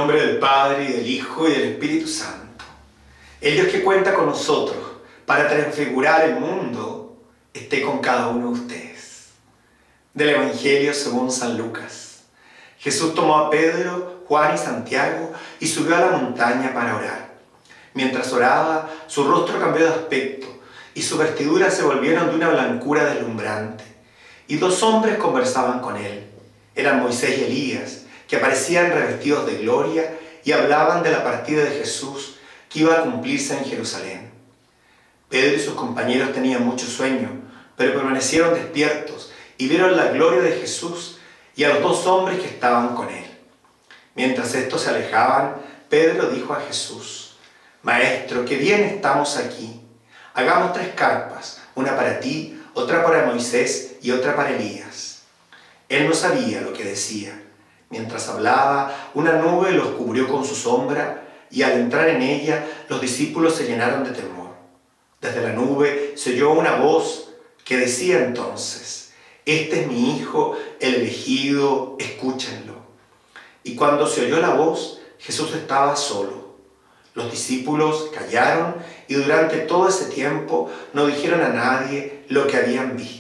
nombre del Padre, y del Hijo, y del Espíritu Santo. El Dios que cuenta con nosotros para transfigurar el mundo, esté con cada uno de ustedes. Del Evangelio según San Lucas. Jesús tomó a Pedro, Juan y Santiago y subió a la montaña para orar. Mientras oraba, su rostro cambió de aspecto y sus vestiduras se volvieron de una blancura deslumbrante. Y dos hombres conversaban con él. Eran Moisés y Elías, que aparecían revestidos de gloria y hablaban de la partida de Jesús que iba a cumplirse en Jerusalén. Pedro y sus compañeros tenían mucho sueño, pero permanecieron despiertos y vieron la gloria de Jesús y a los dos hombres que estaban con él. Mientras estos se alejaban, Pedro dijo a Jesús: «Maestro, qué bien estamos aquí. Hagamos 3 carpas, una para ti, otra para Moisés y otra para Elías». Él no sabía lo que decía. Mientras hablaba, una nube los cubrió con su sombra y al entrar en ella, los discípulos se llenaron de temor. Desde la nube se oyó una voz que decía entonces: «Este es mi Hijo, el elegido, escúchenlo». Y cuando se oyó la voz, Jesús estaba solo. Los discípulos callaron y durante todo ese tiempo no dijeron a nadie lo que habían visto.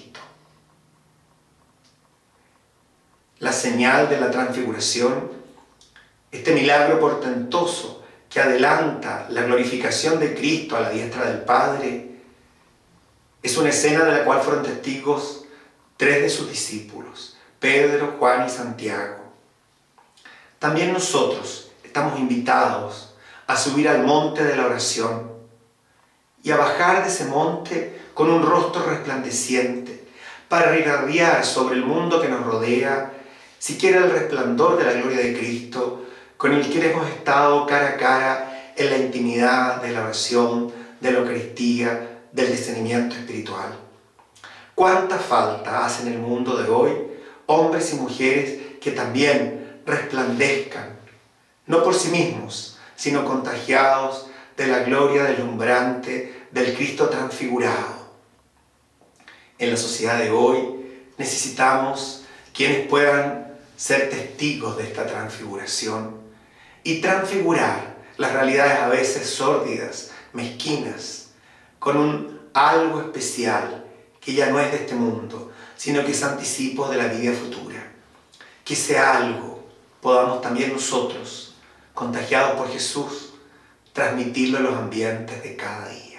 La señal de la transfiguración, este milagro portentoso que adelanta la glorificación de Cristo a la diestra del Padre, es una escena de la cual fueron testigos 3 de sus discípulos, Pedro, Juan y Santiago. También nosotros estamos invitados a subir al monte de la oración y a bajar de ese monte con un rostro resplandeciente para irradiar sobre el mundo que nos rodea siquiera el resplandor de la gloria de Cristo, con el que hemos estado cara a cara en la intimidad de la oración, de la Eucaristía, del discernimiento espiritual. ¿Cuánta falta hace en el mundo de hoy hombres y mujeres que también resplandezcan, no por sí mismos, sino contagiados de la gloria deslumbrante del Cristo transfigurado? En la sociedad de hoy necesitamos quienes puedan ser testigos de esta transfiguración y transfigurar las realidades a veces sórdidas, mezquinas, con un algo especial que ya no es de este mundo, sino que es anticipo de la vida futura. Que ese algo podamos también nosotros, contagiados por Jesús, transmitirlo en los ambientes de cada día.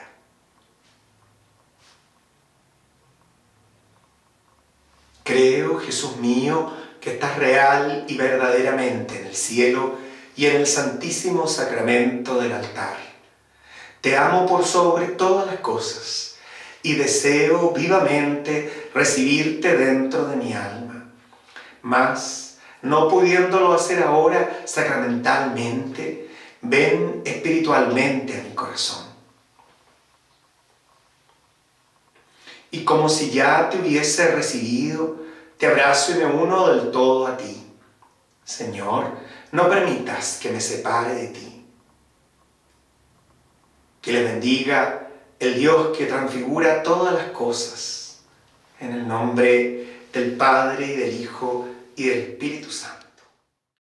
Creo, Jesús mío, que estás real y verdaderamente en el cielo y en el santísimo sacramento del altar. Te amo por sobre todas las cosas y deseo vivamente recibirte dentro de mi alma. Mas, no pudiéndolo hacer ahora sacramentalmente, ven espiritualmente a mi corazón. Y como si ya te hubiese recibido, te abrazo y me uno del todo a ti. Señor, no permitas que me separe de ti. Que le bendiga el Dios que transfigura todas las cosas, en el nombre del Padre, y del Hijo, y del Espíritu Santo.